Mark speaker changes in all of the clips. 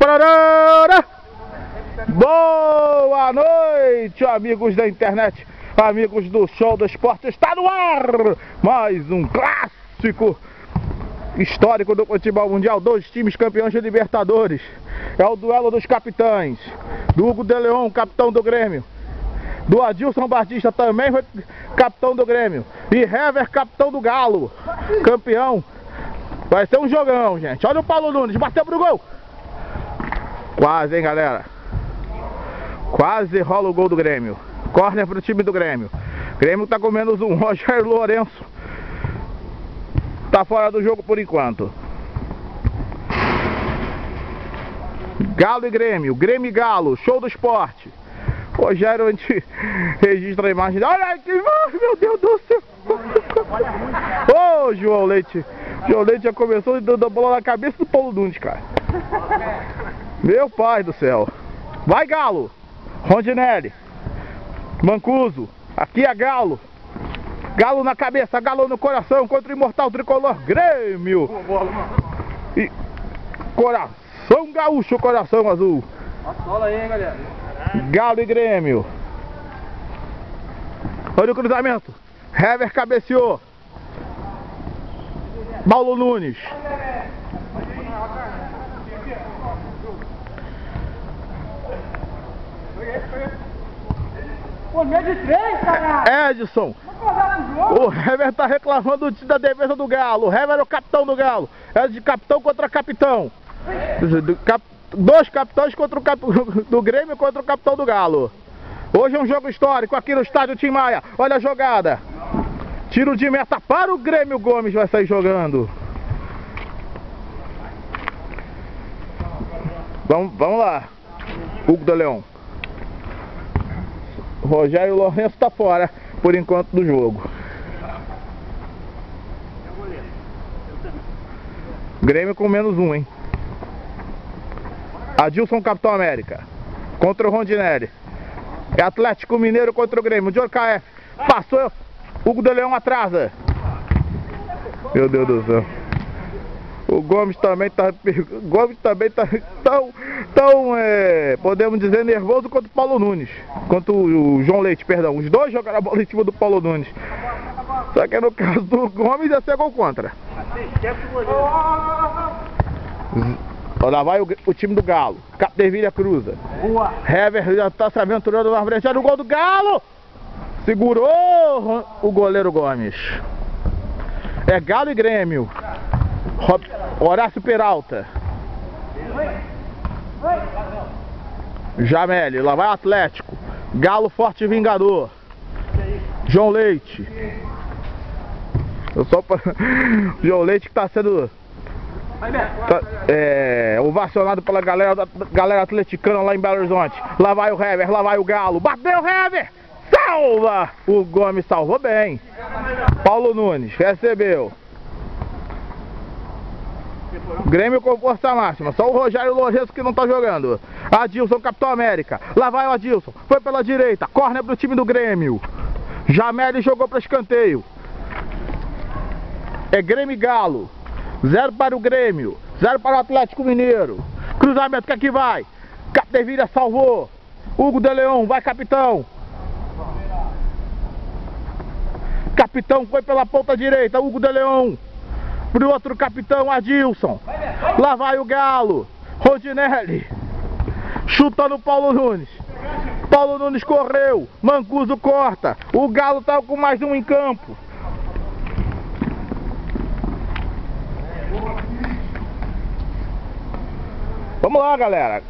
Speaker 1: Tararara! Boa noite, amigos da internet, amigos do Show do Esporte. Está no ar mais um clássico histórico do futebol mundial. Dois times campeões de Libertadores. É o duelo dos capitães. Do Hugo de Leon, capitão do Grêmio. Do Adilson Batista, também foi capitão do Grêmio. E Hever, capitão do Galo, campeão. Vai ser um jogão, gente. Olha o Paulo Nunes, bateu pro gol. Quase, hein, galera. Quase rola o gol do Grêmio. Córner pro time do Grêmio. Grêmio tá com menos um. Rogério Lourenço tá fora do jogo por enquanto. Galo e Grêmio. Grêmio e Galo. Show do Esporte. Rogério, a gente registra a imagem. Olha que... Meu Deus do céu. Ô, João Leite. João Leite já começou dando a bola na cabeça do Paulo Nunes, cara. Meu pai do céu. Vai, Galo. Rondinelli. Mancuso. Aqui é Galo. Galo na cabeça, Galo no coração contra o imortal tricolor Grêmio. E coração gaúcho, coração azul.
Speaker 2: Sola aí, hein, galera.
Speaker 1: Galo e Grêmio. Olha o cruzamento. Hever cabeceou. Paulo Nunes.
Speaker 2: Pô, meio de três, cara.
Speaker 1: Edson. O Hever tá reclamando da defesa do Galo. O Hever é o capitão do Galo. É de capitão contra capitão. Dois capitães contra o do Grêmio contra o capitão do Galo. Hoje é um jogo histórico aqui no estádio Tim Maia. Olha a jogada. Tiro de meta para o Grêmio. Gomes vai sair jogando. Vamos lá. Hugo de Leon. Rogério Lourenço tá fora por enquanto do jogo. Grêmio com menos um, hein? Adilson, capitão América contra o Rondinelli. É Atlético Mineiro contra o Grêmio. De KF passou. Hugo de Leon atrasa. Meu Deus do céu. O Gomes também tá tão podemos dizer, nervoso quanto o Paulo Nunes. Quanto o João Leite, perdão. Os dois jogaram a bola em cima do Paulo Nunes. Só que no caso do Gomes ia ser gol contra. Lá vai o time do Galo. Capdeville cruza.
Speaker 2: Boa.
Speaker 1: Hever já tá se aventurando na frente. Olha o gol do Galo. Segurou o goleiro Gomes. É Galo e Grêmio. Horácio Peralta. Jameli, lá vai Atlético. Galo forte e vingador. João Leite. João Leite que tá sendo ovacionado pela galera atleticana lá em Belo Horizonte. Lá vai o Hever, lá vai o Galo. Bateu o Hever. Salva! O Gomes salvou bem. Paulo Nunes recebeu. Grêmio com força máxima. Só o Rogério Lourenço que não tá jogando. Adilson, capitão América. Lá vai o Adilson. Foi pela direita. Córner pro time do Grêmio. Jameli jogou para escanteio. É Grêmio e Galo. 0 para o Grêmio. 0 para o Atlético Mineiro. Cruzamento que aqui vai. Capdeville salvou. Hugo de Leon. Vai, capitão. Capitão foi pela ponta direita. Hugo de Leon. Pro outro capitão, Adilson. Lá vai o Galo. Rondinelli. Chutando o Paulo Nunes. Paulo Nunes correu. Mancuso corta. O Galo tá com mais um em campo. Vamos lá, galera.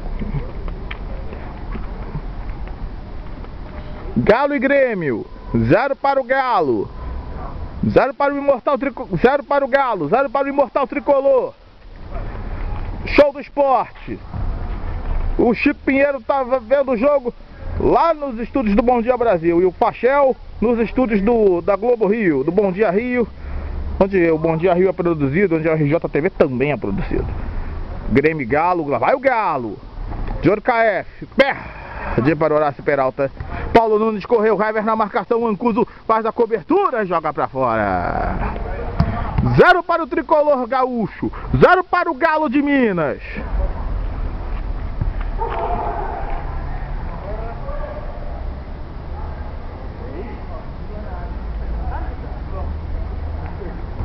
Speaker 1: Galo e Grêmio. 0 para o Galo. 0 para o imortal tricolor. 0 para o Galo. 0 para o imortal tricolor. Show do Esporte. O Chico Pinheiro estava vendo o jogo lá nos estúdios do Bom Dia Brasil. E o Fachel nos estúdios da Globo Rio, do Bom Dia Rio, onde o Bom Dia Rio é produzido, onde a RJTV também é produzido. Grêmio e Galo. Lá vai o Galo. De KF. Perde para Horácio Peralta. Paulo Nunes correu, Hever na marcação, Mancuso faz a cobertura e joga pra fora. 0 para o tricolor gaúcho, 0 para o Galo de Minas.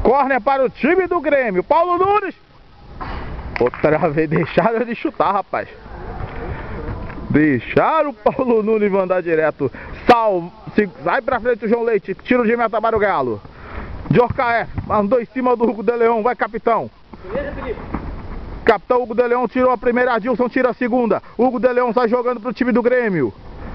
Speaker 1: Corner para o time do Grêmio. Paulo Nunes. Outra vez deixaram ele chutar, rapaz. Deixaram o Paulo Nunes mandar direto. Sai pra frente o João Leite. Tiro de meta para o Galo. Jorcaé mandou em cima do Hugo de Leão. Vai, capitão. Capitão Hugo de Leão tirou a primeira. Adilson tira a segunda. Hugo de Leão sai jogando pro time do Grêmio.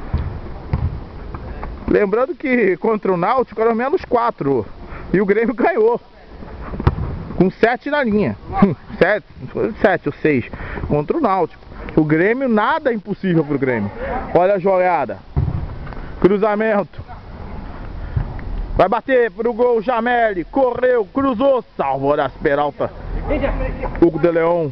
Speaker 1: Lembrando que contra o Náutico eram -4. E o Grêmio ganhou. Com 7 na linha. 7 ou 6 contra o Náutico. O Grêmio, nada é impossível pro Grêmio. Olha a jogada. Cruzamento. Vai bater pro gol, Jameli. Correu, cruzou. Salvou Horácio Peralta. Hugo de Leão.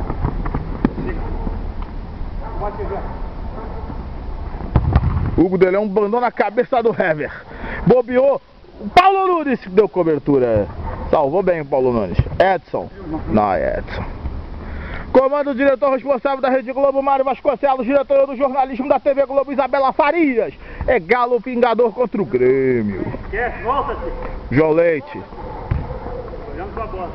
Speaker 1: Hugo de Leão mandou na cabeça do Hever. Bobeou. O Paulo Nunes deu cobertura. Salvou bem o Paulo Nunes. Edson. Não, Edson. Comando o diretor responsável da Rede Globo, Mário Vasconcelos. Diretor do jornalismo da TV Globo, Isabela Farias. É Galo vingador contra o Grêmio.
Speaker 2: Volta-se.
Speaker 1: João Leite.
Speaker 2: Olhando pra bola.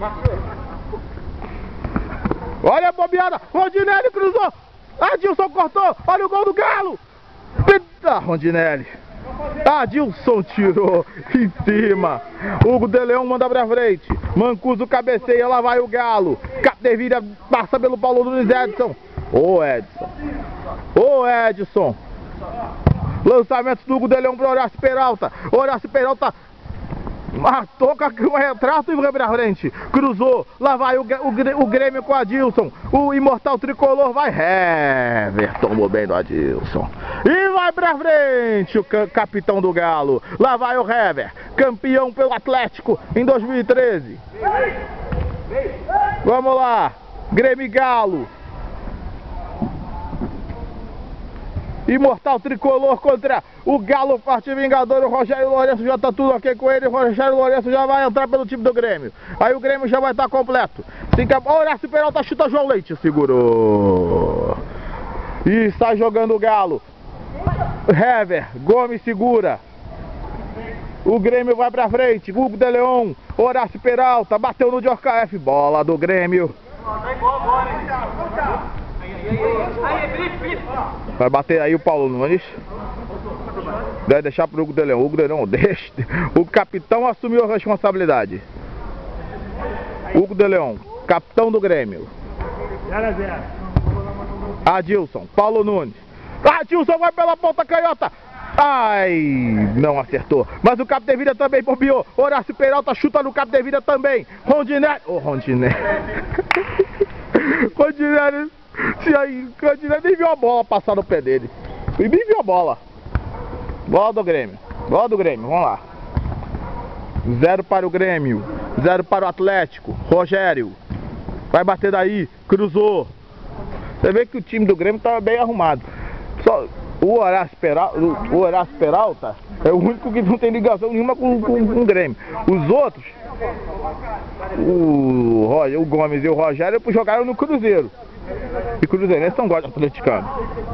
Speaker 1: Olha a bobeada. Rondinelli cruzou. Adilson cortou. Olha o gol do Galo. Eita, Rondinelli. Adilson tirou em cima. Hugo de Leão manda pra frente. Mancuso cabeceia, lá vai o Galo. Capdevila passa pelo Paulo Nunes. Edson. Ô Edson. Ô Edson. Lançamento do Hugo de Leão pro Horácio Peralta. Horácio Peralta matou com o retrato e vai pra frente. Cruzou. Lá vai o Grêmio com o Adilson. O imortal tricolor vai. Hever tomou bem do Adilson. E vai pra frente o capitão do Galo. Lá vai o Hever. Campeão pelo Atlético em 2013. Vamos lá. Grêmio e Galo. Imortal tricolor contra o Galo Forte Vingador. O Rogério Lourenço já tá tudo ok com ele. O Rogério Lourenço já vai entrar pelo time do Grêmio. Aí o Grêmio já vai estar completo. Horácio Peralta chuta, João Leite segurou. E sai jogando o Galo. Hever, Gomes segura. O Grêmio vai pra frente. Hugo de Leão, Horácio Peralta, bateu no Jorcaef. Bola do Grêmio. Vai bater aí o Paulo Nunes. Vai deixar pro Hugo de Leão. Hugo de Leão, deixa. O capitão assumiu a responsabilidade. Hugo de Leão, capitão do Grêmio.
Speaker 2: 0-0.
Speaker 1: Adilson, Paulo Nunes. Adilson vai pela ponta canhota. Ai, não acertou. Mas o Capdevila também bobeou. Horácio Peralta chuta no Capdevila também. Rondinelli. Ô, Rondinelli. Rondinelli. Se aí, Rondinelli nem viu a bola passar no pé dele. E nem viu a bola. Bola do Grêmio. Bola do Grêmio, vamos lá. 0 para o Grêmio. 0 para o Atlético. Rogério. Vai bater daí. Cruzou. Você vê que o time do Grêmio estava bem arrumado. Só o Horácio Peralta é o único que não tem ligação nenhuma com o Grêmio. Os outros, o Gomes e o Rogério, jogaram no Cruzeiro. E cruzeirenses não gostam de atleticano.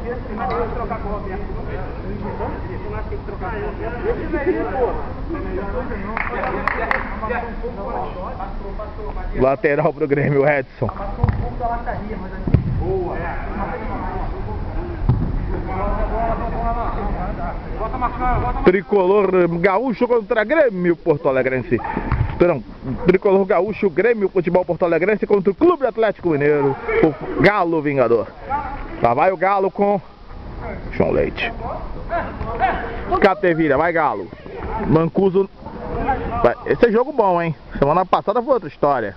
Speaker 1: Lateral pro Grêmio, Edson. Tricolor gaúcho contra Grêmio Porto Alegrense. Não, Tricolor gaúcho, Grêmio Futebol Porto Alegrense contra o Clube Atlético Mineiro, o Galo Vingador. Lá vai o Galo com João Leite. Capdevila, vai Galo. Mancuso. Esse é jogo bom, hein? Semana passada foi outra história.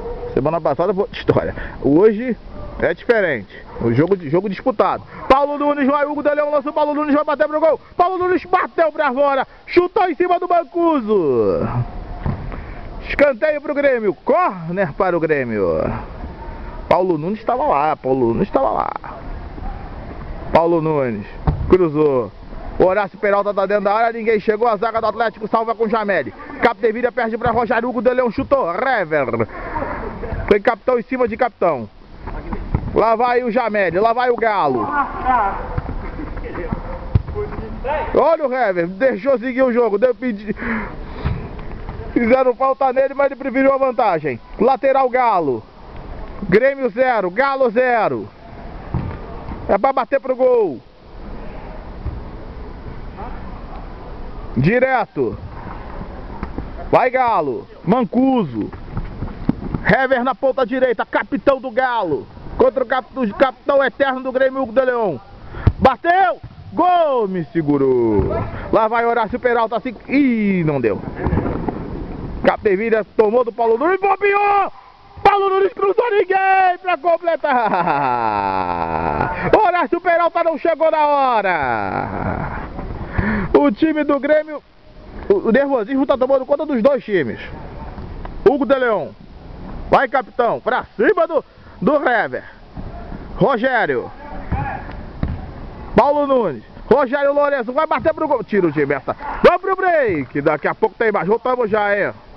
Speaker 1: Hoje é diferente. O jogo disputado. Paulo Nunes vai, Hugo de Leão lança o Paulo Nunes, vai bater pro gol. Paulo Nunes bateu pra fora. Chutou em cima do Mancuso. Escanteio pro Grêmio. Corner para o Grêmio. Paulo Nunes estava lá. Paulo Nunes cruzou. O Horácio Peralta tá dentro da área. Ninguém chegou. A zaga do Atlético salva com Jameli. Capdevila perde para Rogério. Hugo de Leão chutou. Hever. Foi capitão em cima de capitão. Lá vai o Jameli. Lá vai o Galo. Olha o Hever. Deixou seguir o jogo. Fizeram falta nele, mas ele preferiu a vantagem. Lateral Galo. Grêmio 0, Galo 0. É pra bater pro gol. Direto. Vai Galo. Mancuso. Hever na ponta direita, capitão do Galo. Contra o capitão eterno do Grêmio, Hugo de Leão. Bateu! Gol! Me segurou. Lá vai Horácio Peralta assim. Ih, não deu. Capdevila tomou do Paulo Nunes e bobeou! Paulo Nunes cruzou ninguém pra completar! Horácio Peralta não chegou na hora! O time do Grêmio, o nervosismo tá tomando conta dos dois times. Hugo de Leão. Vai, capitão, pra cima do Hever. Rogério. Paulo Nunes. Rogério Lourenço vai bater pro gol. Tira o time essa. Vamos pro break. Daqui a pouco tem mais. Voltamos já, hein?